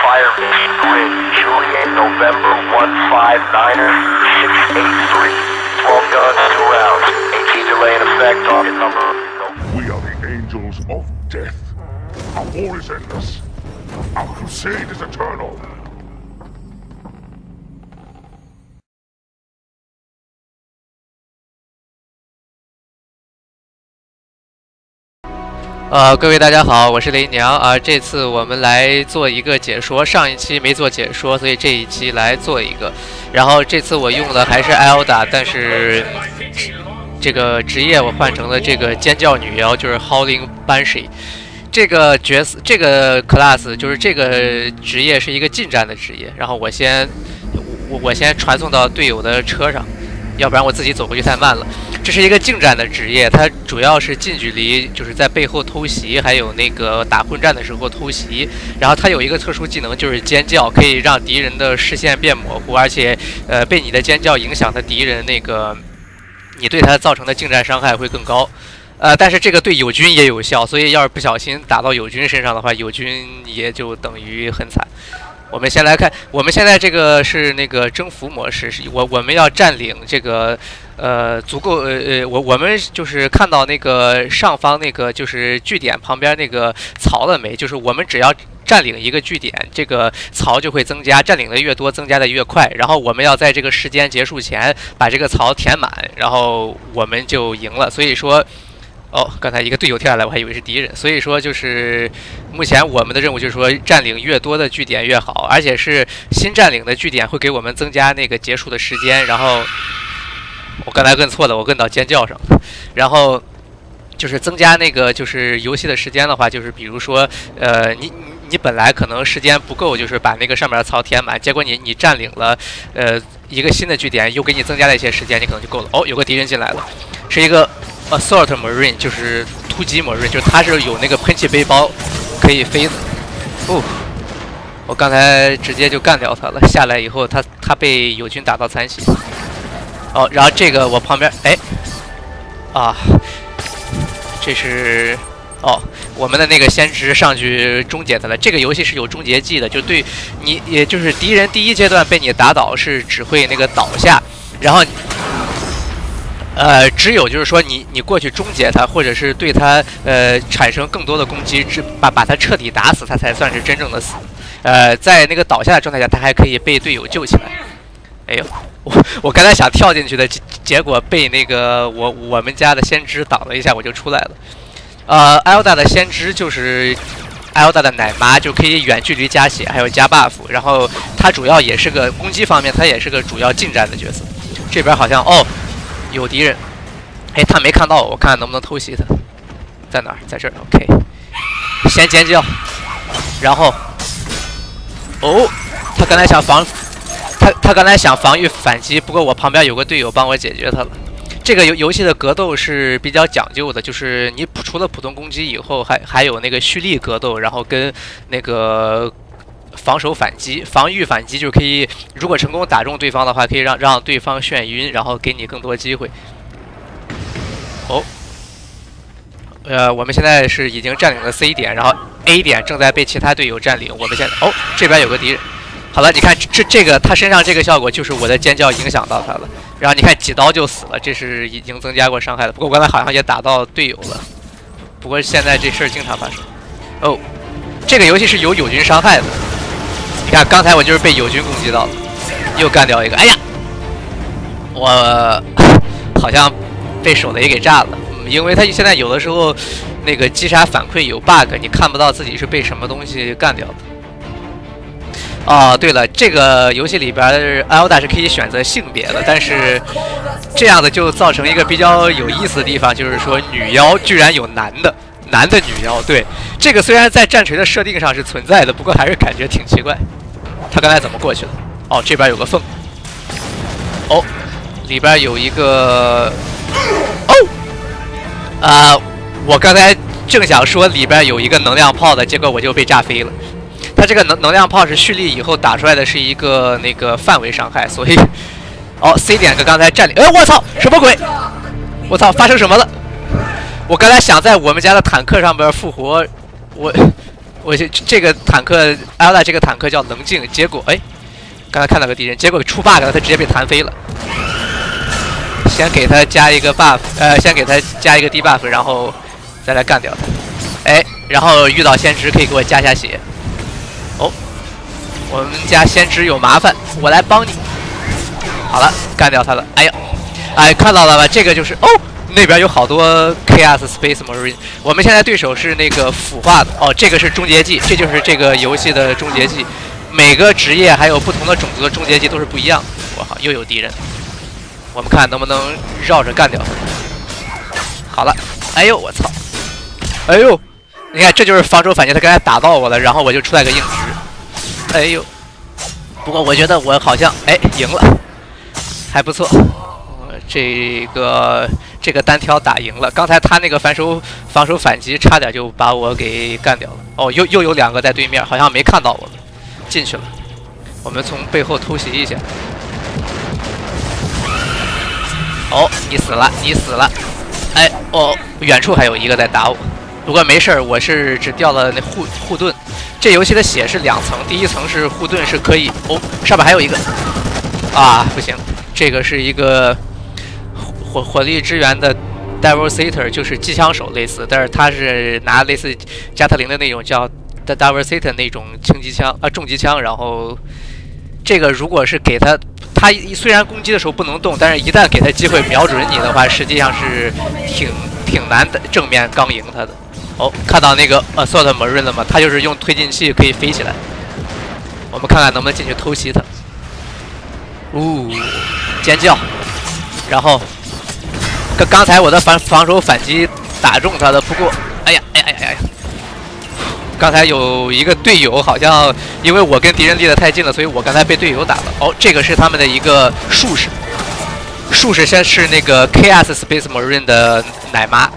Fire mission grid. Juliet November 159er 683. 12 guns, 2 rounds. AT delay in effect. Target number. We are the angels of death. Our war is endless. Our crusade is eternal. 各位大家好，我是雷娘啊。这次我们来做一个解说，上一期没做解说，所以这一期来做一个。然后这次我用的还是 Elda， 但是这个职业我换成了这个尖叫女妖，就是 Howling Banshee。这个角色，这个 class 就是这个职业是一个近战的职业。然后我先传送到队友的车上，要不然我自己走过去太慢了。 这是一个近战的职业，它主要是近距离，就是在背后偷袭，还有那个打混战的时候偷袭。然后它有一个特殊技能，就是尖叫，可以让敌人的视线变模糊，而且被你的尖叫影响的敌人，那个你对他造成的近战伤害会更高。但是这个对友军也有效，所以要是不小心打到友军身上的话，友军也就等于很惨。 我们先来看，我们现在这个是那个征服模式，是我们要占领这个足够我们就是看到那个上方那个就是据点旁边那个槽了没？就是我们只要占领一个据点，这个槽就会增加，占领的越多，增加的越快。然后我们要在这个时间结束前把这个槽填满，然后我们就赢了。所以说。 哦，刚才一个队友跳下来，我还以为是敌人。所以说，就是目前我们的任务就是说，占领越多的据点越好，而且是新占领的据点会给我们增加那个结束的时间。然后我刚才摁错了，我摁到尖叫上。然后就是增加那个就是游戏的时间的话，就是比如说你本来可能时间不够，就是把那个上面的槽填满，结果你占领了一个新的据点，又给你增加了一些时间，你可能就够了。哦，有个敌人进来了，是一个。 Assault Marine 就是突击 Marine， 就是它是有那个喷气背包可以飞的。哦，我刚才直接就干掉他了。下来以后，他被友军打到残血。哦，然后这个我旁边，哎，啊，这是哦，我们的那个先知上去终结他了。这个游戏是有终结技的，就对你，也就是敌人第一阶段被你打倒是只会那个倒下，然后。 只有就是说你过去终结他，或者是对他产生更多的攻击，把他彻底打死，他才算是真正的死。在那个倒下的状态下，他还可以被队友救起来。哎呦，我刚才想跳进去的，结果被那个我们家的先知挡了一下，我就出来了。Elda 的先知就是 Elda 的奶妈，就可以远距离加血，还有加 buff。然后他主要也是个攻击方面，他也是个主要近战的角色。这边好像哦。 有敌人，哎，他没看到我，我看看能不能偷袭他，在哪儿？在这儿 ，OK。先尖叫，然后，哦，他刚才想他刚才想防御反击，不过我旁边有个队友帮我解决他了。这个游戏的格斗是比较讲究的，就是你除了普通攻击以后，还有那个蓄力格斗，然后跟那个。 防守反击、防御反击就可以，如果成功打中对方的话，可以让对方眩晕，然后给你更多机会。哦，我们现在是已经占领了 C 点，然后 A 点正在被其他队友占领。我们现在哦，这边有个敌人。好了，你看这个他身上这个效果就是我的尖叫影响到他了，然后你看几刀就死了，这是已经增加过伤害了。不过我刚才好像也打到队友了，不过现在这事儿经常发生。哦，这个游戏是有友军伤害的。 你看，刚才我就是被友军攻击到了，又干掉一个。哎呀，我好像被手雷给炸了，因为他现在有的时候那个击杀反馈有 bug， 你看不到自己是被什么东西干掉的。哦，对了，这个游戏里边 Elda 是可以选择性别的，但是这样的就造成一个比较有意思的地方，就是说女妖居然有男的女妖。对，这个虽然在战锤的设定上是存在的，不过还是感觉挺奇怪。 他刚才怎么过去的？哦，这边有个缝。哦，里边有一个。哦，我刚才正想说里边有一个能量炮的，结果我就被炸飞了。它这个能量炮是蓄力以后打出来的是一个那个范围伤害，所以，哦 ，C 点跟刚才占领。哎，我操，什么鬼？我操，发生什么了？我刚才想在我们家的坦克上边复活，我我这个坦克艾欧达这个坦克叫冷静，结果哎，刚才看到个敌人，结果出 bug 了，他直接被弹飞了。先给他加一个 buff， 先给他加一个 debuff， 然后再来干掉他。哎，然后遇到先知可以给我加下血。哦，我们家先知有麻烦，我来帮你。好了，干掉他了。哎呀，哎，看到了吧？这个就是哦。那边有好多 Chaos Space Marine， 我们现在对手是那个腐化的哦，这个是终结技，这就是这个游戏的终结技。每个职业还有不同的种族的终结技都是不一样的。我靠，又有敌人，我们看能不能绕着干掉他。好了，哎呦我操，哎呦，你看这就是防守反击，他刚才打到我了，然后我就出来个硬直，哎呦，不过我觉得我好像哎赢了，还不错。这个单挑打赢了，刚才他那个防守反击差点就把我给干掉了。哦，又有2个在对面，好像没看到我们进去了。我们从背后偷袭一下。哦，你死了，你死了！哎，哦，远处还有一个在打我，不过没事儿，我是只掉了那护盾。这游戏的血是2层，第一层是护盾是可以，哦，上面还有一个。啊，不行，这个是一个。火力支援的 Devastator 就是机枪手类似，但是他是拿类似加特林的那种叫 Devastator 那种轻机枪重机枪，然后这个如果是给他虽然攻击的时候不能动，但是一旦给他机会瞄准你的话，实际上是挺难的正面刚赢他的。哦，看到那个 Assault Marine 了吗？他就是用推进器可以飞起来。我们看看能不能进去偷袭他。尖叫，然后。刚才我的防守反击打中他的，不过，哎呀，刚才有一个队友好像因为我跟敌人离得太近了，所以我刚才被队友打了。哦，这个是他们的一个术士，术士先是那个 Chaos Space Marine 的奶妈，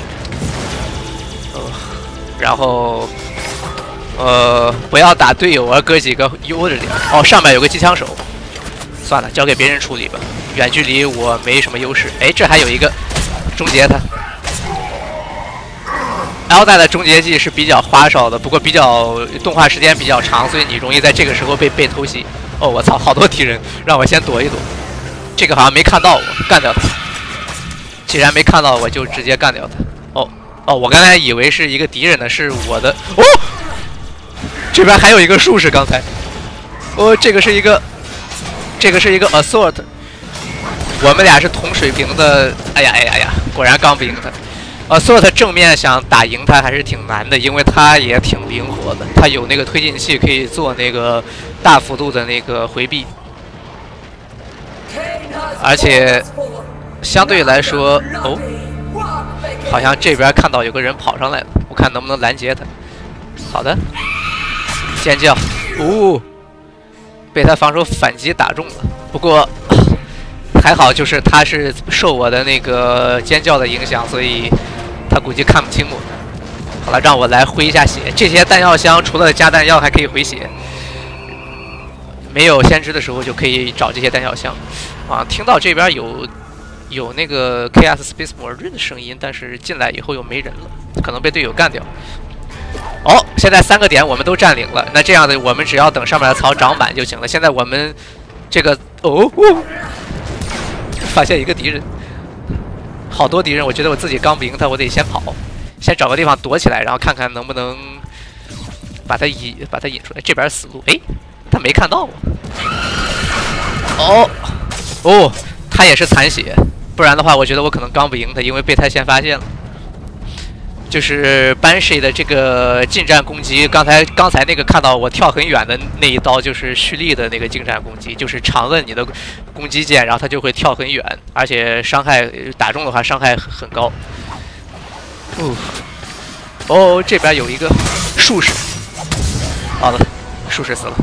然后，不要打队友啊，哥几个悠着点。哦，上面有个机枪手。算了，交给别人处理吧。远距离我没什么优势。哎，这还有一个终结他。L 代的终结技是比较花哨的，不过动画时间比较长，所以你容易在这个时候被偷袭。哦，我操，好多敌人，让我先躲一躲。这个好像没看到我，干掉他。既然没看到我，就直接干掉他。哦，我刚才以为是一个敌人呢，是我的。哦，这边还有一个术士，刚才。哦，这个是一个 assault， 我们俩是同水平的。哎呀，果然刚不赢他。assault 正面想打赢他还是挺难的，因为他也挺灵活的，他有那个推进器可以做那个大幅度的那个回避，而且相对来说，哦，好像这边看到有个人跑上来了，我看能不能拦截他。好的，尖叫，被他防守反击打中了，不过还好，就是他是受我的那个尖叫的影响，所以他估计看不清我。好了，让我来回一下血。这些弹药箱除了加弹药还可以回血，没有先知的时候就可以找这些弹药箱。啊，听到这边有那个 Chaos Space Marine 的声音，但是进来以后又没人了，可能被队友干掉。哦，现在3个点我们都占领了，那这样的我们只要等上面的槽长满就行了。现在我们这个发现一个敌人，好多敌人，我觉得我自己刚不赢他，我得先跑，先找个地方躲起来，然后看看能不能把他引出来。这边死路，哎，他没看到我。哦，他也是残血，不然的话，我觉得我可能刚不赢他，因为被他先发现了。就是 Banshee 的这个近战攻击，刚才那个看到我跳很远的那一刀，就是蓄力的那个近战攻击，就是长摁你的攻击键，然后它就会跳很远，而且伤害打中的话伤害很高。哦，这边有一个术士，好了，术士死了。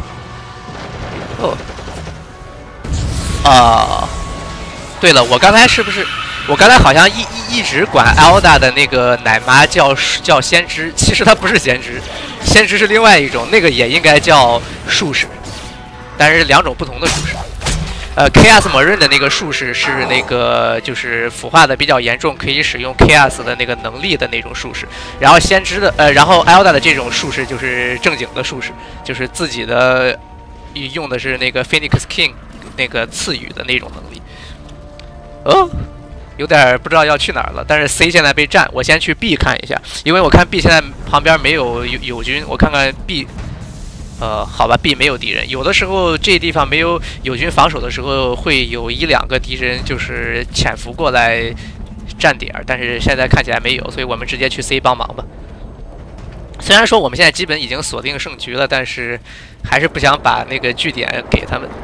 对了，我刚才是不是？我刚才好像一直管 Elda 的那个奶妈叫先知，其实她不是先知，先知是另外一种，那个也应该叫术士，但是2种不同的术士。 Chaos 默认的那个术士是那个就是腐化的比较严重，可以使用 Chaos 的那个能力的那种术士。然后先知的然后 Elda 的这种术士就是正经的术士，就是自己的用的是那个 Phoenix King 那个赐予的那种能力。哦。有点不知道要去哪儿了，但是 C 现在被占，我先去 B 看一下，因为我看 B 现在旁边没有友军，我看看 B， 好吧 ，B 没有敌人，有的时候这地方没有友军防守的时候，会有1、2个敌人就是潜伏过来站点，但是现在看起来没有，所以我们直接去 C 帮忙吧。虽然说我们现在基本已经锁定胜局了，但是还是不想把那个据点给他们。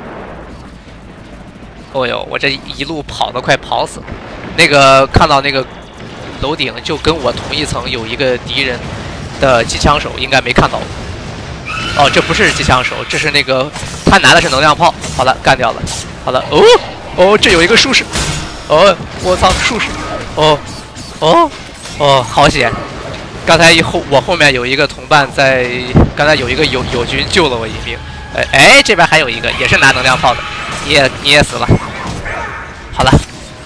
哦呦，我这一路跑得快跑死了。那个看到那个楼顶就跟我同一层有一个敌人的机枪手，应该没看到我。哦，这不是机枪手，这是那个他拿的是能量炮。好了，干掉了。好了，哦，这有一个术士。哦，我操，术士。哦，好险！刚才我后面有一个同伴在，刚才有一个友军救了我一命。这边还有一个也是拿能量炮的。你也死了。好了，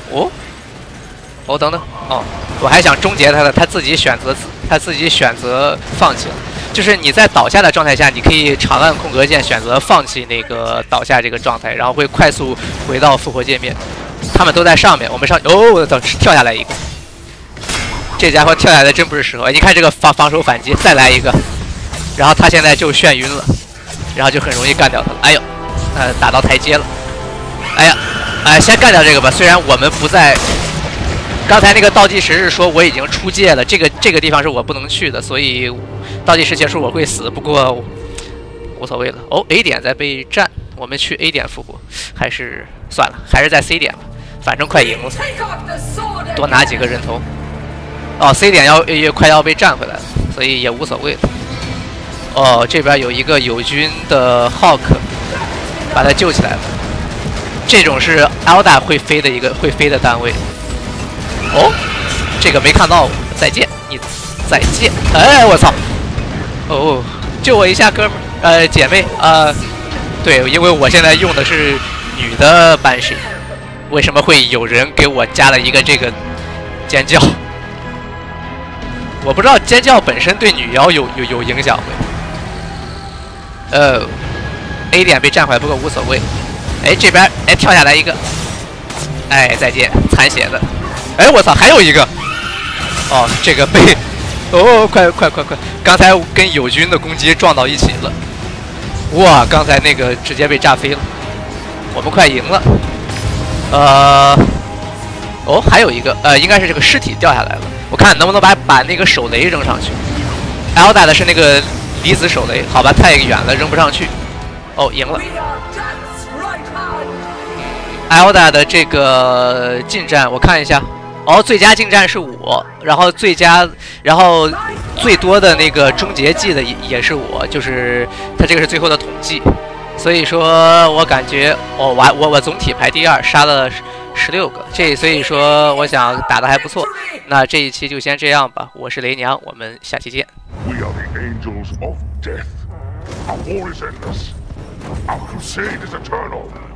等等，我还想终结他的，他自己选择放弃了。就是你在倒下的状态下，你可以长按空格键选择放弃那个倒下这个状态，然后会快速回到复活界面。他们都在上面，我们上我操，跳下来一个，这家伙跳下来的真不是时候。你看这个防守反击，再来一个，然后他现在就眩晕了，然后就很容易干掉他了。哎呦，打到台阶了。哎呀，先干掉这个吧。虽然我们不在，刚才那个倒计时是说我已经出界了，这个地方是我不能去的，所以倒计时结束我会死。不过无所谓了。A 点在被占，我们去 A 点复活，还是算了，还是在 C 点吧，反正快赢了，多拿几个人头。C 点快要被占回来了，所以也无所谓了。这边有一个友军的 Hawk， 把他救起来了。这种是 Elda 会飞的单位。这个没看到我，再见，你再见。我操！救我一下，哥们儿，姐妹，对，因为我现在用的是女的班士，为什么会有人给我加了一个这个尖叫？我不知道尖叫本身对女妖有影响没？A 点被占回来，不过无所谓。这边跳下来一个，再见，残血的。我操，还有一个。这个被，快！刚才跟友军的攻击撞到一起了。哇，刚才那个直接被炸飞了。我们快赢了。还有一个，应该是这个尸体掉下来了。我看能不能把那个手雷扔上去。Elda 的是那个离子手雷，好吧，太远了，扔不上去。赢了。Elda 的这个近战，我看一下。最佳近战是我，然后最多的那个终结技的也是我，就是他这个是最后的统计，所以说我感觉我总体排第2，杀了16个，所以说我想打得还不错。那这一期就先这样吧，我是雷娘，我们下期见。 We are the angels of death. Our war is endless. Our crusade is eternal.